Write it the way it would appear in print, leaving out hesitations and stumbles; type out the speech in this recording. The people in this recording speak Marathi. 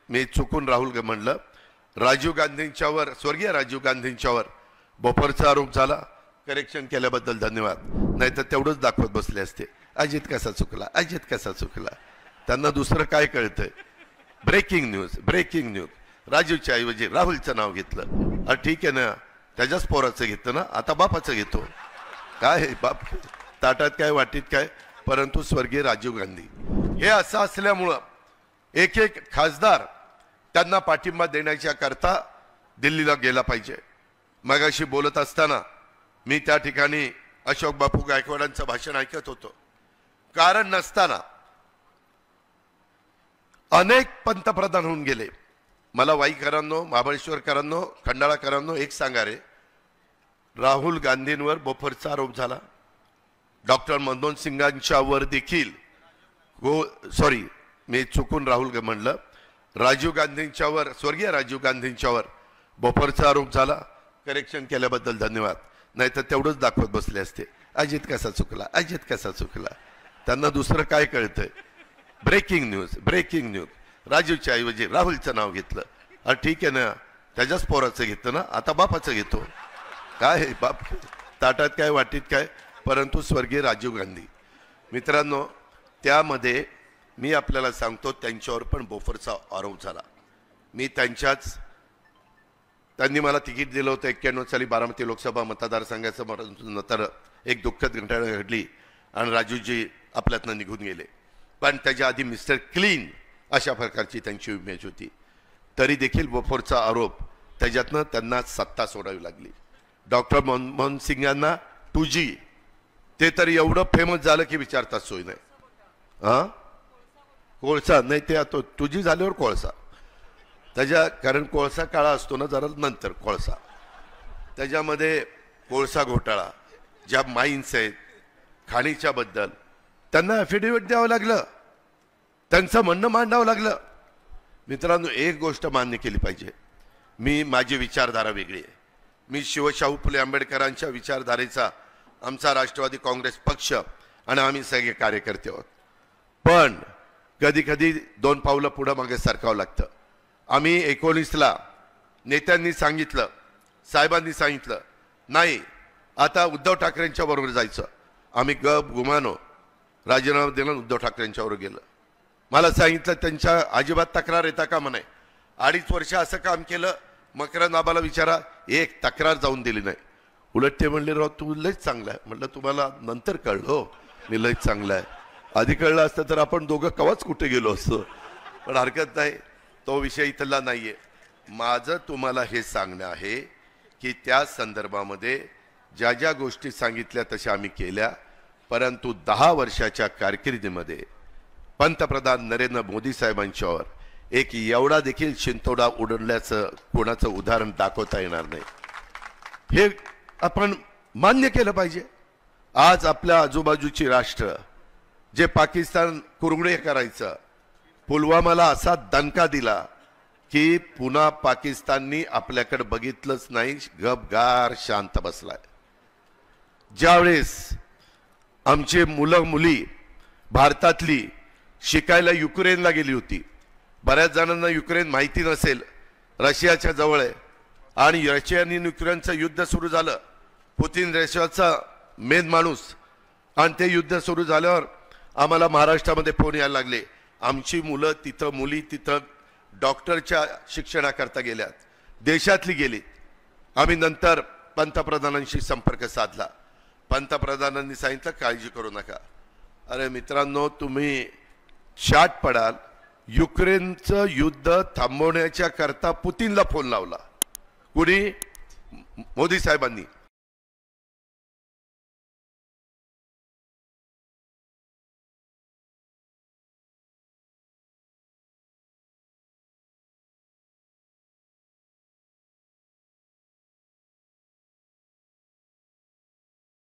मी चुकून राहुल म्हणलं, राजीव गांधींच्यावर, स्वर्गीय राजीव गांधींच्यावर बोफोरचा आरोप झाला, करेक्शन केल्याबद्दल धन्यवाद. नाही तर तेवढंच दाखवत बसले असते, अजित कसा चुकला, अजित कसा चुकला. त्यांना दुसरं काय कळतंय. Breaking news, breaking news. राजीवच्या ऐवजी राहुलचं नाव घेतलं. ठीक आहे ना, त्याच्याच पोराचं घेतलं ना, आता बापाचं घेतो. काय बाप, ताटात काय वाटीत काय, परंतु स्वर्गीय राजीव गांधी. हे असं असल्यामुळं एक एक खासदार त्यांना पाठिंबा देण्याच्या करता दिल्लीला गेला पाहिजे. मगाशी बोलत असताना मी त्या ठिकाणी अशोक बापू गायकवाडांचं भाषण ऐकत होतो. कारण नसताना अनेक पंतप्रधान होऊन गेले. मला वाईकरांनो, महाबळेश्वरकरांनो, खंडाळाकरांनो एक सांगा रे, राहुल गांधींवर बोफोरचा आरोप झाला. डॉक्टर मनमोहन सिंगांच्या वर देखील सॉरी मी चुकून राहुल म्हणलं, राजीव गांधींच्यावर, स्वर्गीय राजीव गांधींच्यावर बोफोरचा आरोप झाला, करेक्शन केल्याबद्दल धन्यवाद. नाही तर तेवढंच दाखवत बसले असते, अजित कसा चुकला, अजित कसा चुकला. त्यांना दुसरं काय कळतंय. Breaking news, breaking news. राजीवच्या ऐवजी राहुलचं नाव घेतलं. ठीक आहे ना, त्याच्याच पोराचं घेतलं ना, आता बापाचं घेतो. काय बाप, ताटात काय वाटीत काय, परंतु स्वर्गीय राजीव गांधी. मित्रांनो, त्यामध्ये मी आपल्याला सांगतो, त्यांच्यावर पण बोफोरचा आरोप झाला. मी त्यांनी मला तिकीट दिलं होतं 91 साली बारामती लोकसभा मतदारसंघाचं. नंतर एक दुःखद घटना घडली आणि राजूजी आपल्यातनं निघून गेले. पण त्याच्या आधी मिस्टर क्लीन अशा प्रकारची त्यांची इमेज होती. तरी देखील बोफोरचा आरोप, त्याच्यातनं त्यांना सत्ता सोडावी लागली. डॉक्टर मनमोहन सिंगांना 2G ते तरी एवढं फेमस झालं की विचारताच सोय नाही. कोळसा नाही, ते आता 2G झाल्यावर कोळसा, कारण कोळसा काळा असतो ना, जरा नंतर कोळसा. त्याच्यामध्ये कोळसा घोटाळा, ज्या माईन्स आहेत खाणीच्या बद्दल, त्यांना ॲफिडेव्हिट द्यावं लागलं, त्यांचं म्हणणं मांडावं लागलं. मित्रांनो, एक गोष्ट मान्य केली पाहिजे, माझी विचारधारा वेगळी आहे. मी शिवशाहू फुले आंबेडकरांच्या विचारधारेचा आमचा राष्ट्रवादी काँग्रेस पक्ष आणि आम्ही सगळे कार्यकर्ते आहोत. पण कधी कधी 2 पावलं पुढं मागे सरकावं लागतं. आम्ही 19ला नेत्यांनी सांगितलं, साहेबांनी सांगितलं, नाही आता उद्धव ठाकरेंच्या बरोबर जायचं. आम्ही गुमानो राजीनामा दिला, उद्धव ठाकरेंच्यावर गेलं. मला सांगितलं त्यांच्या अजिबात तक्रार येता का म्हणे. 2.5 वर्ष असं काम केलं, मकरंद बाबाला विचारा, एक तक्रार जाऊन दिली नाही. उलट ते म्हणले, राव तू लयच चांगला आहे. म्हटलं तुम्हाला नंतर कळलं हो, मी लयच चांगला आहे. आधी कळलं असतं तर आपण दोघं कवाच कुठे गेलो असतो. पण हरकत नाही, तो विषय इथला नाहीये. माझं तुम्हाला हे सांगणं आहे की त्या संदर्भामध्ये ज्या ज्या गोष्टी सांगितल्या तशा आम्ही केल्या. परंतु 10 वर्षाच्या कारकिर्दीमध्ये पंतप्रधान नरेंद्र मोदी साहेबांच्यावर एक एवढा देखील शिंतोडा उडवल्याचं कोणाचं उदाहरण दाखवता येणार नाही. हे आपण मान्य केलं पाहिजे. आज आपल्या आजूबाजूची राष्ट्र जे पाकिस्तान कुरघुडे करायचं, पुलवामाला असा दणका दिला की पुन्हा पाकिस्ताननी आपल्याकडे बघितलंच नाही, गपगार शांत बसलाय. ज्यावेळेस आमचे मुलं मुली भारतातली शिकायला युक्रेनला गेली होती, बऱ्याच जणांना युक्रेन माहिती नसेल, रशियाच्या जवळ आहे, आणि रशिया आणि युक्रेनचं युद्ध सुरू झालं. पुतिन रशियाचा मेन माणूस, आणि ते युद्ध सुरू झाल्यावर आम्हाला महाराष्ट्रामध्ये फोन यायला लागले, आमची मुलं तिथं, मुली तिथं डॉक्टरच्या शिक्षणाकरता गेल्यात, देशातली गेली. आम्ही नंतर पंतप्रधानांशी संपर्क साधला. पंतप्रधानांनी सांगितलं काळजी करू नका. अरे मित्रांनो, तुम्ही शाट पडाल. युक्रेनचं युद्ध थांबवण्याच्या करता पुतिनला फोन लावला. कुणी? मोदी साहेबांनी.